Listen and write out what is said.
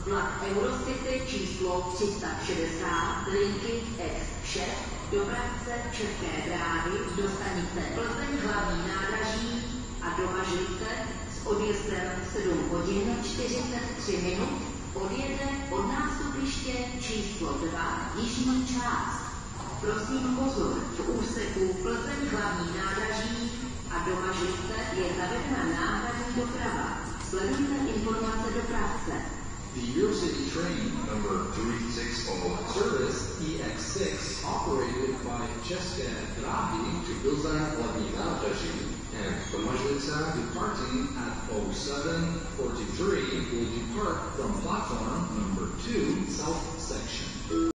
Vlak Eurocity číslo 360 linky S6 dopravce České dráhy do stanice Plzeň hlavní nádraží a do Mažlice s odjezdem 7 hodin 43 minut odjede od nástupiště číslo 2 jižní část. Prosím pozor, v úseku Plzeň hlavní nádraží a do Mažlice je zavedena náhradní doprava. Sledujte informace dopravce. The Eurocity train number 360 service EX6 operated by České dráhy to Plzeň hlavní nádraží and the Mažlice departing at 07:43 will depart from platform number 2 south section.